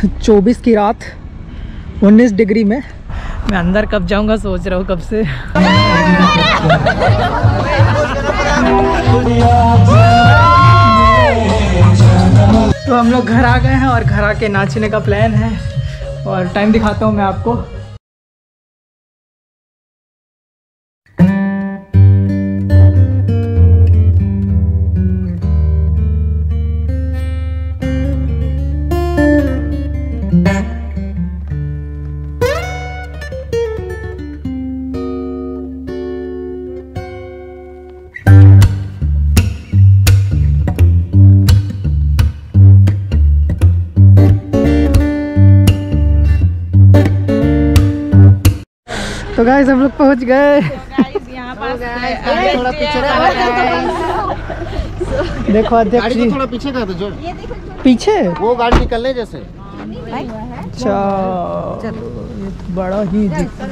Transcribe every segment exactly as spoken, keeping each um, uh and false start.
चौबीस की रात उन्नीस डिग्री में। मैं अंदर कब जाऊंगा सोच रहा हूँ कब से। तो हम लोग घर आ गए हैं और घर आके नाचने का प्लान है और टाइम दिखाता हूँ मैं आपको। तो गाइस हम लोग पहुंच गए। थोड़ा पीछे देखो अध्यक्ष गाड़ी जी को थोड़ा पीछे कर दो जो पीछे वो गाड़ी निकलने जैसे। अच्छा ये तो बड़ा ही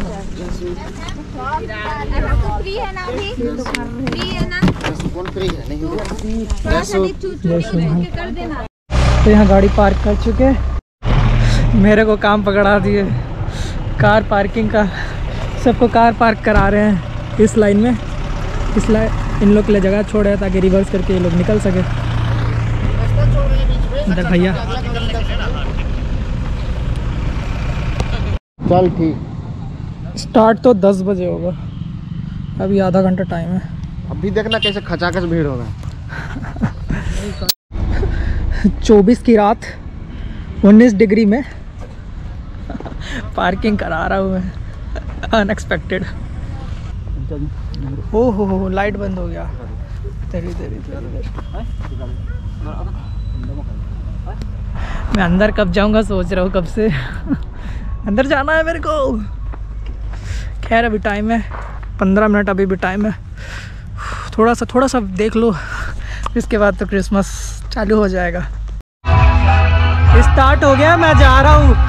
फ्री है ना अभी? फ्री है ना? कौन फ्री है नहीं थोड़ा सा देख चू चू के कर देना। तो यहाँ गाड़ी पार्क कर चुके, मेरे को काम पकड़ा दिए कार पार्किंग का। सबको कार पार्क करा रहे हैं इस लाइन में, इस लाइन इन लोग के लिए जगह छोड़े ताकि रिवर्स करके ये लोग निकल सके। इधर भैया चल ठीक। स्टार्ट तो दस बजे होगा, अभी आधा घंटा टाइम है। अभी देखना कैसे खचाखच भीड़ होगा। चौबीस की रात उन्नीस डिग्री में पार्किंग करा रहा हूँ मैं अनएक्सपेक्टेड। ओ हो हो लाइट बंद हो गया। तेरी तेरी तेरी मैं अंदर कब जाऊंगा सोच रहा हूँ कब से। अंदर जाना है मेरे को। खैर अभी टाइम है पंद्रह मिनट, अभी भी टाइम है। थोड़ा सा थोड़ा सा देख लो, इसके बाद तो क्रिसमस चालू हो जाएगा। स्टार्ट हो गया, मैं जा रहा हूँ।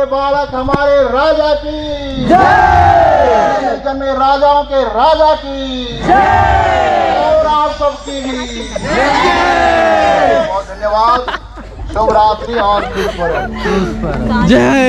बालक हमारे राजा की जय, जन्मे राजाओं के राजा की जय, और आप सबकी भी बहुत धन्यवाद। शुभ रात्रि और खुश रहो। जय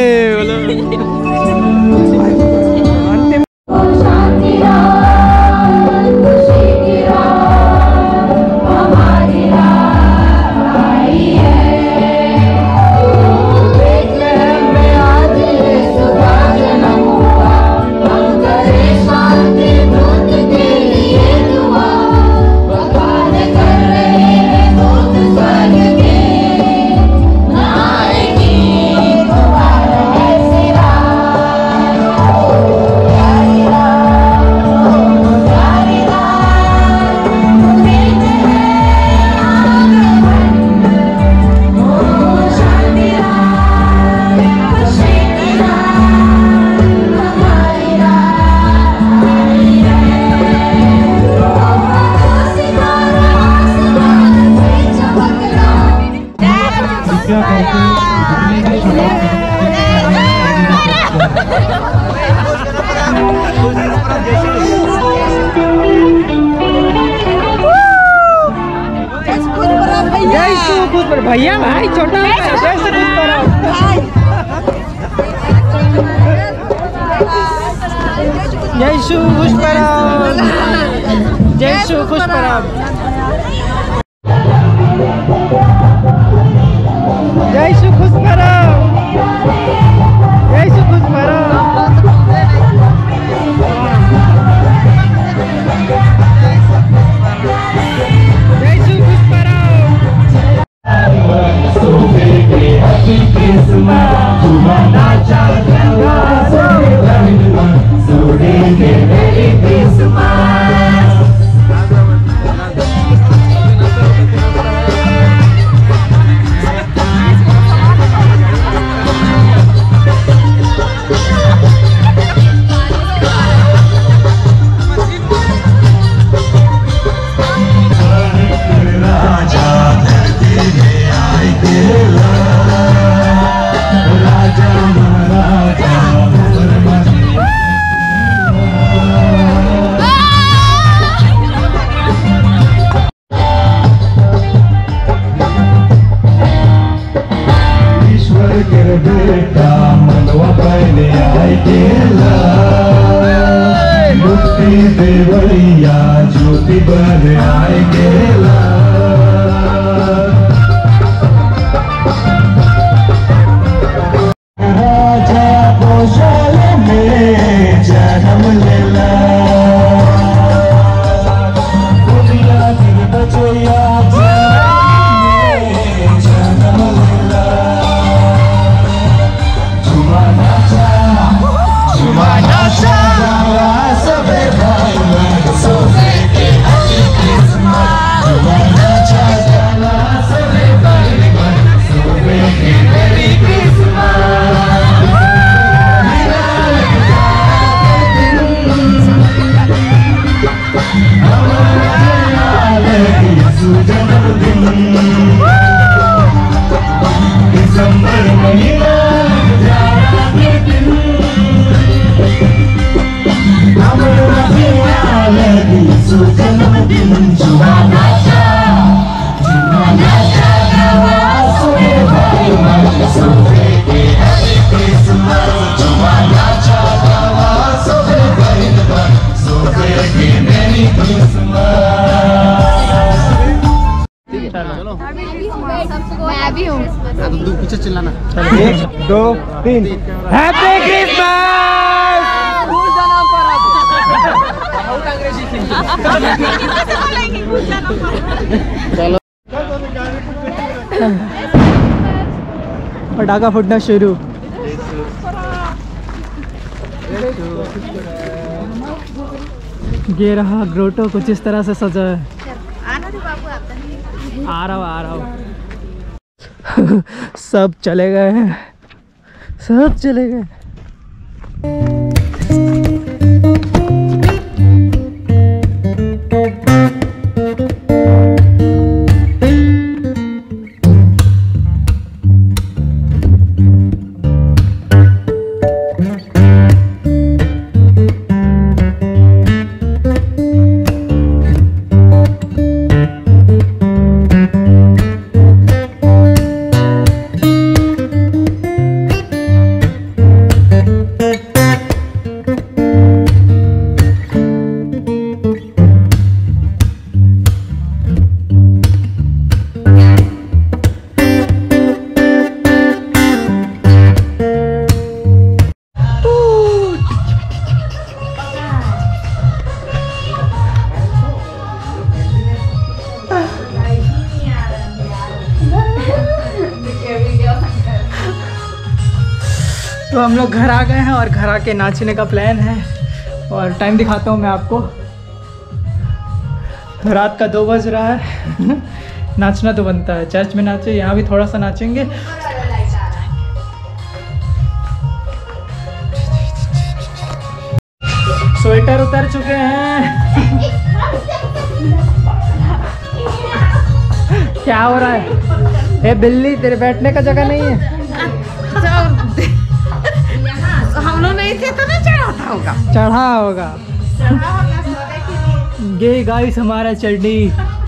भैया भाई छोटा जय शु पुष्पराम जय शु पुष्पराम जय शु पुष्पराम जय शु पुष्पराम ज्योति बर आए गेला राजा कौशल में जन्म लेला दुनिया की बचैया जन्म लेला झुमा नाचा झुमा नाचा सबे भाई सोफे के हरी किस्मत झुमा नाचा सबे भाई सोफे के हरी जन्मदिन दिसंबर महीना जाड़ा के दिन हमारा लगी सु जन्मदिन जुआ नाचा जुआ नाचा गवा सोए भाई मन सोए के हरी किस्मत जुआ नाचा गवा सोए भाई मन सोए के मेरी किस्मत। चलो मैं भी हूँ हाँ, तो तू पीछे चिल्लाना। एक दो तीन हैप्पी क्रिसमस। चलो पटाखा फूटना शुरू। ये रहा ग्रोटो कुछ इस तरह से सजा है। आ रहा हूँ आ रहा हूँ सब चले गए हैं सब चले गए। तो हम लोग घर आ गए हैं और घर आके नाचने का प्लान है। और टाइम दिखाता हूँ मैं आपको, रात का दो बज रहा है। नाचना तो बनता है, चर्च में नाचे, यहाँ भी थोड़ा सा नाचेंगे। स्वेटर उतर चुके हैं। क्या हो रहा है? ए बिल्ली, तेरे बैठने का जगह नहीं है। हम लोग नहीं थे तो ना चढ़ा होगा चढ़ा होगा। ये गाइस हमारा चड्डी